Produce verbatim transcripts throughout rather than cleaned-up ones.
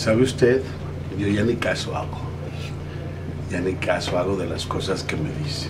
¿Sabe usted? Yo ya ni caso hago. Ya ni caso hago de las cosas que me dicen.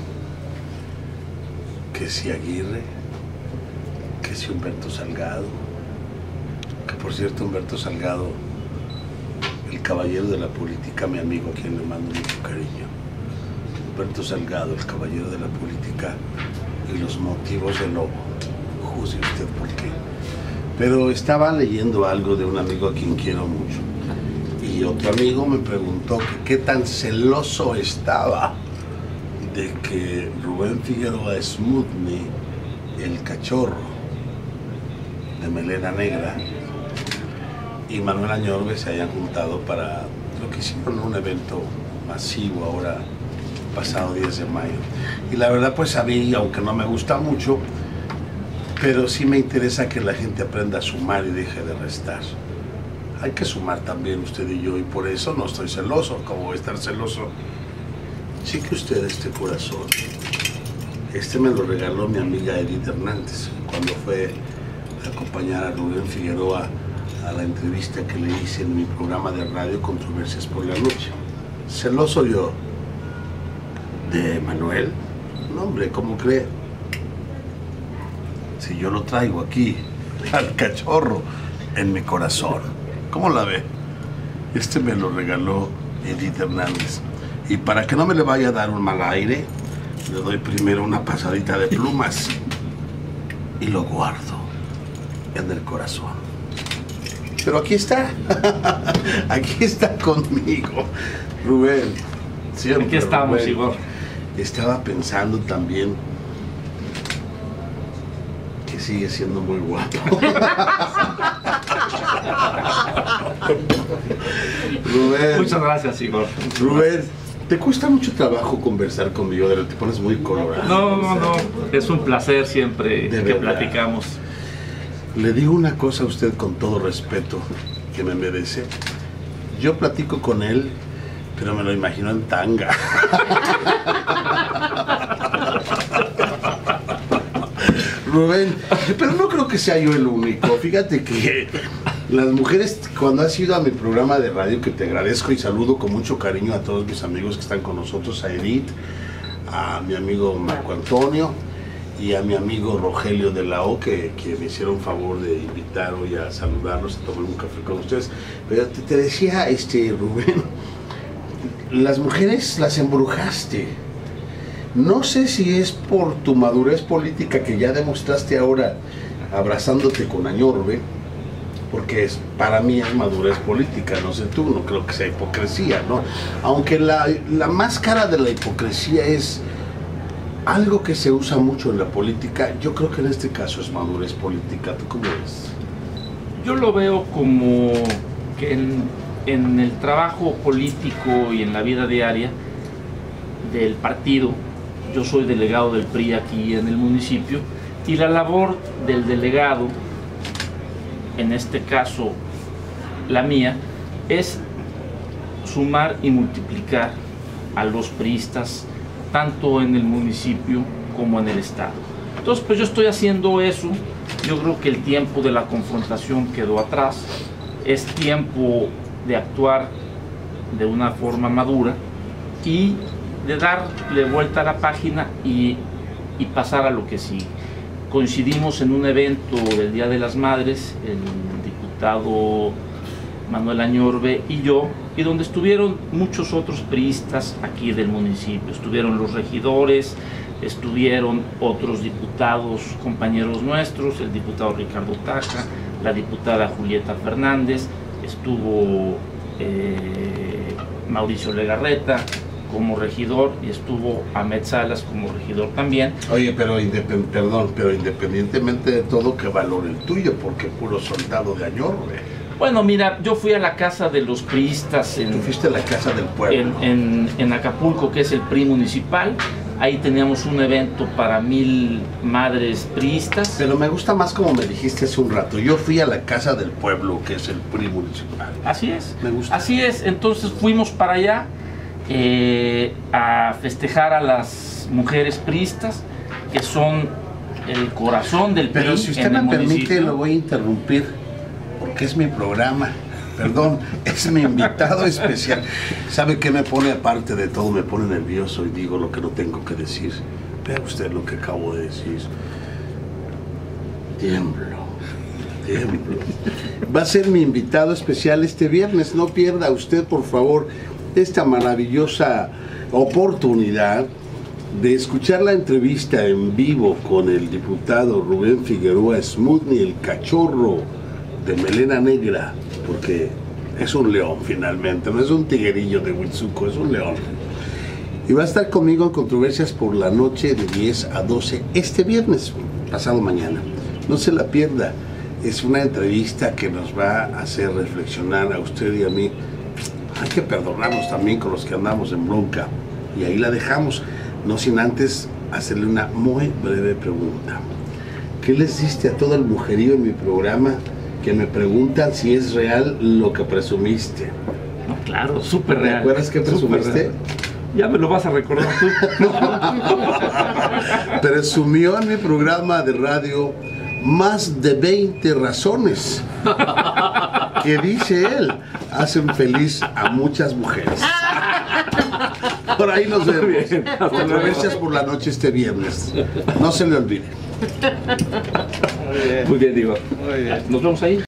Que si Aguirre, que si Humberto Salgado, que por cierto Humberto Salgado, el caballero de la política, mi amigo, a quien le mando mucho cariño. Humberto Salgado, el caballero de la política y los motivos del lobo. Juzgue usted por qué. Pero estaba leyendo algo de un amigo a quien quiero mucho. Y otro amigo me preguntó que qué tan celoso estaba de que Rubén Figueroa Smutny, el cachorro de melena negra, y Manuel Añorbe se hayan juntado para lo que hicieron un evento masivo ahora pasado diez de mayo. Y la verdad, pues a mí, aunque no me gusta mucho, pero sí me interesa que la gente aprenda a sumar y deje de restar. Hay que sumar también usted y yo, y por eso no estoy celoso. ¿Cómo voy a estar celoso? Sí que usted, este corazón, este me lo regaló mi amiga Edith Hernández cuando fue a acompañar a Rubén Figueroa a la entrevista que le hice en mi programa de radio Controversias por la Noche. ¿Celoso yo de Manuel? No, hombre, ¿cómo cree? Si yo lo traigo aquí, al cachorro, en mi corazón. ¿Cómo la ve? Este me lo regaló Edith Hernández. Y para que no me le vaya a dar un mal aire, le doy primero una pasadita de plumas y lo guardo en el corazón. Pero aquí está, aquí está conmigo, Rubén. Siempre, aquí estamos, Rubén. Igor. Estaba pensando también que sigue siendo muy guapo. Rubén. Muchas gracias, Igor. Rubén, ¿te cuesta mucho trabajo conversar conmigo? De lo te pones muy colorado. No, no, no. Es un placer siempre De que verdad. platicamos. Le digo una cosa a usted con todo respeto que me merece. Yo platico con él, pero me lo imagino en tanga. Rubén, pero no creo que sea yo el único. Fíjate que las mujeres, cuando has ido a mi programa de radio, que te agradezco y saludo con mucho cariño a todos mis amigos que están con nosotros, a Edith, a mi amigo Marco Antonio y a mi amigo Rogelio de la O, que, que me hicieron favor de invitar hoy a saludarlos, a tomar un café con ustedes. Pero te, te decía, este, Rubén, las mujeres las embrujaste. No sé si es por tu madurez política que ya demostraste ahora abrazándote con Añorbe, porque es, para mí es madurez política, no sé tú, no creo que sea hipocresía, ¿no? Aunque la, la máscara de la hipocresía es algo que se usa mucho en la política, yo creo que en este caso es madurez política. ¿Tú cómo ves? Yo lo veo como que en, en el trabajo político y en la vida diaria del partido, yo soy delegado del P R I aquí en el municipio, y la labor del delegado, en este caso la mía, es sumar y multiplicar a los priistas tanto en el municipio como en el estado. Entonces, pues yo estoy haciendo eso. Yo creo que el tiempo de la confrontación quedó atrás. Es tiempo de actuar de una forma madura y de darle vuelta a la página y, y pasar a lo que sigue. Coincidimos en un evento del Día de las Madres, el diputado Manuel Añorbe y yo, y donde estuvieron muchos otros priistas aquí del municipio. Estuvieron los regidores, estuvieron otros diputados, compañeros nuestros, el diputado Ricardo Taja, la diputada Julieta Fernández, estuvo eh, Mauricio Legarreta como regidor y estuvo Ahmed Salas como regidor también. Oye, pero, independ perdón, pero independientemente de todo, que valore el tuyo, porque puro soldado de Añorbe. Bueno, mira, yo fui a la casa de los priistas en, Tú fuiste a la casa del pueblo. en, en, en Acapulco, que es el P R I municipal. Ahí teníamos un evento para mil madres priistas. Pero me gusta más como me dijiste hace un rato. Yo fui a la casa del pueblo, que es el P R I municipal. Así es. Me gusta. Así es. Entonces fuimos para allá eh, a festejar a las mujeres priistas, que son el corazón del P R I. Pero si usted en me el permite, municipio. lo voy a interrumpir, porque es mi programa. Perdón, es mi invitado especial. ¿Sabe qué me pone aparte de todo? Me pone nervioso y digo lo que no tengo que decir. Vea usted lo que acabo de decir. Tiemblo, tiemblo. Va a ser mi invitado especial este viernes. No pierda usted, por favor, esta maravillosa oportunidad de escuchar la entrevista en vivo con el diputado Rubén Figueroa Smutny, el cachorro de melena negra, porque es un león finalmente, no es un tiguerillo de Huitzuco, es un león. Y va a estar conmigo en Controversias por la noche de diez a doce este viernes, pasado mañana. No se la pierda, es una entrevista que nos va a hacer reflexionar a usted y a mí. Hay que perdonarnos también con los que andamos en bronca, y ahí la dejamos. No sin antes hacerle una muy breve pregunta. ¿Qué les diste a todo el mujerío en mi programa que me preguntan si es real lo que presumiste? No, claro, súper real. ¿Te acuerdas qué presumiste? Ya me lo vas a recordar tú. Presumió en mi programa de radio más de veinte razones que, dice él, hacen feliz a muchas mujeres. Por ahí nos vemos. Controversias por la noche este viernes. No se le olvide. Muy bien, digo. Muy bien. Nos vemos ahí.